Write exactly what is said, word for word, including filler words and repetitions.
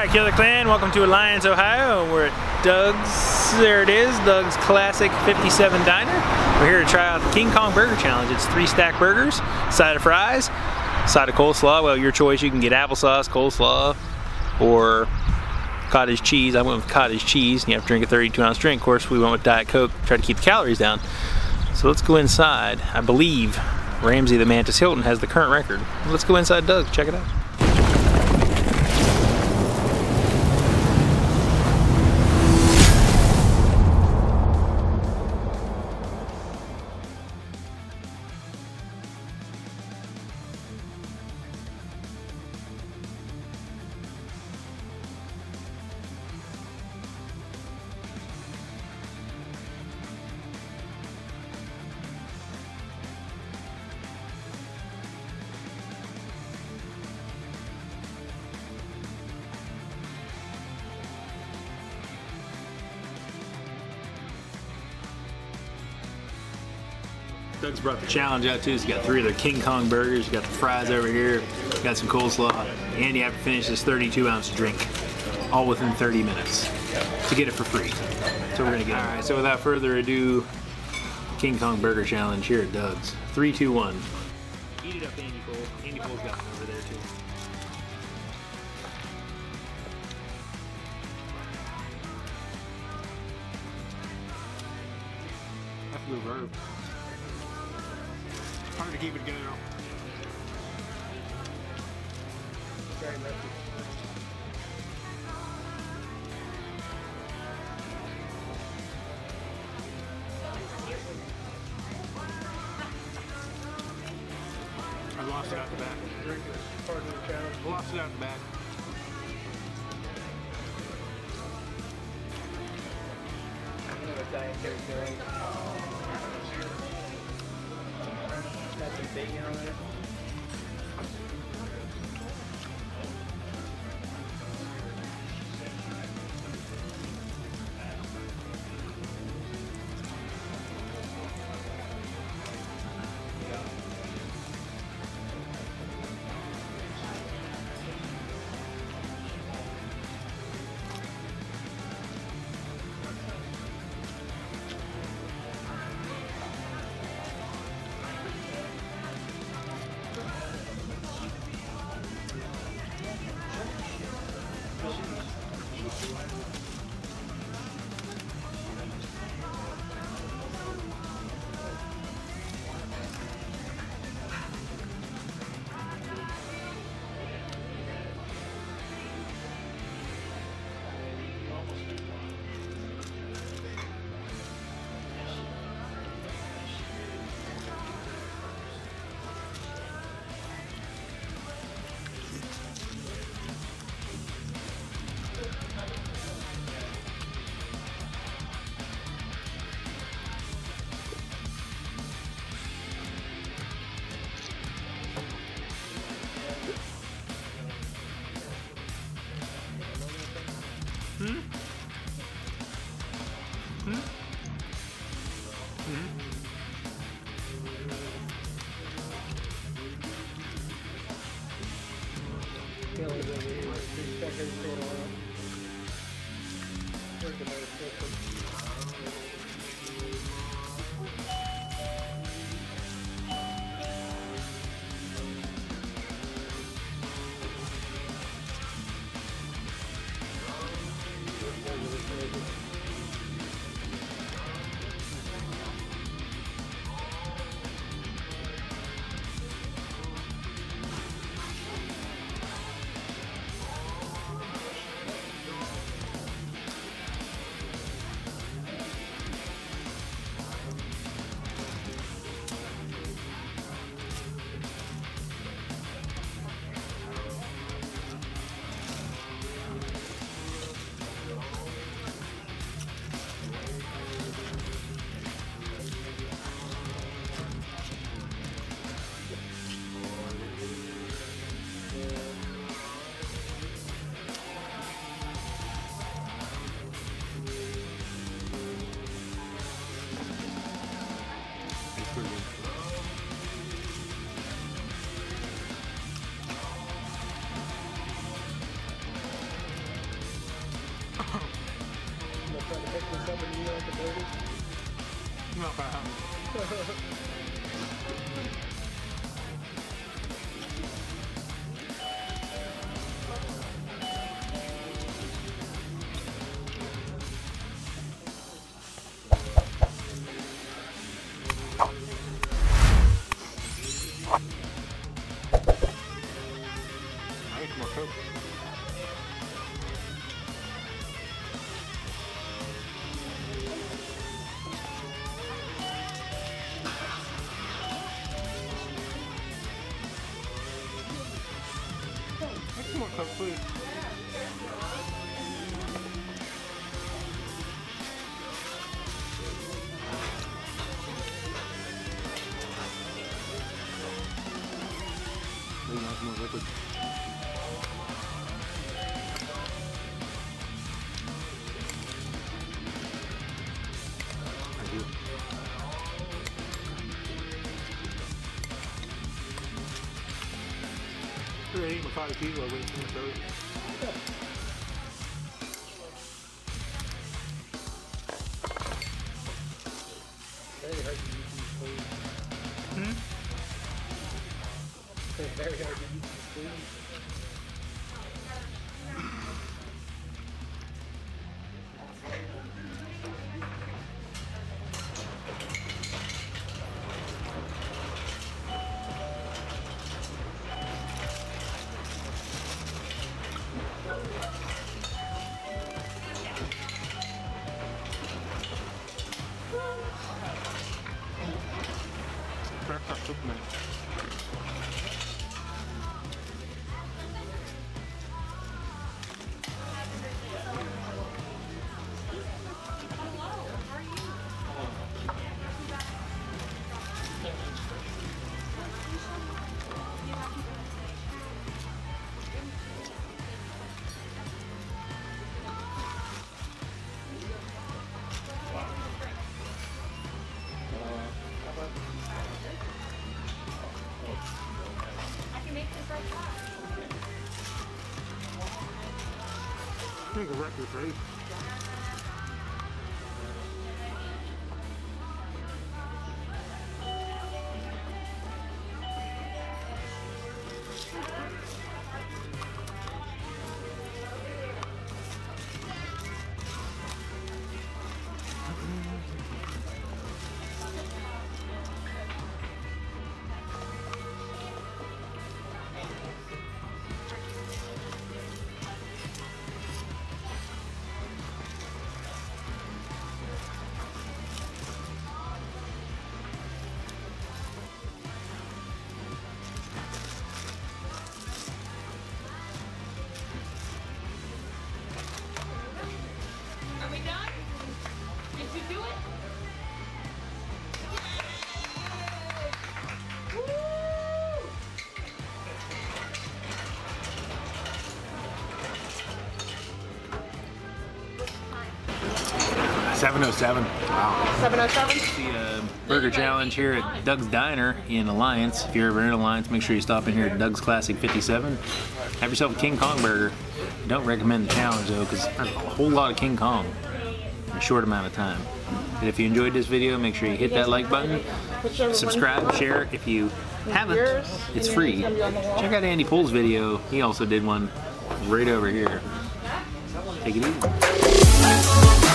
Alright, Killer Clan, welcome to Alliance, Ohio. We're at Doug's, there it is, Doug's Classic fifty-seven Diner. We're here to try out the King Kong Burger Challenge. It's three stack burgers, side of fries, side of coleslaw. Well, your choice, you can get applesauce, coleslaw, or cottage cheese. I went with cottage cheese, and you have to drink a thirty-two ounce drink. Of course, we went with Diet Coke, try to keep the calories down. So let's go inside. I believe Ramsey the Mantis Hilton has the current record. Let's go inside Doug's, check it out. Doug's brought the challenge out too. He's got three of their King Kong burgers. You got the fries over here, you got some coleslaw, and you have to finish this thirty-two ounce drink, all within thirty minutes to get it for free. So we're gonna get it. All right, so without further ado, King Kong Burger Challenge here at Doug's. Three, two, one. Eat it up, Andy Cole. Andy Cole's got one over there too. That's the verb. Hard to keep it going. Very messy. I lost it out the back. Part of the challenge. Lost it out the back. I know what dietary doing. Got some bacon on there. Hmm? Hmm? Hmm? Not bad. Nice, more Coke. More Coke, please. Really nice, more liquid. Thank you. We're eating my five kilo waiting for the soda. Very hard to use these spoons. Hmm? It's very hard to use these spoons. Crack that soup, mate. I think a record for eight. seven oh seven. Wow. seven oh seven? The uh, burger challenge here at Doug's Diner in Alliance. If you're ever in Alliance, make sure you stop in here at Doug's Classic fifty-seven. Have yourself a King Kong burger. Don't recommend the challenge though, because there's a whole lot of King Kong in a short amount of time. And if you enjoyed this video, make sure you hit that like button, subscribe, share. If you haven't, it's free. Check out Andy Pohl's video. He also did one right over here. Take it easy.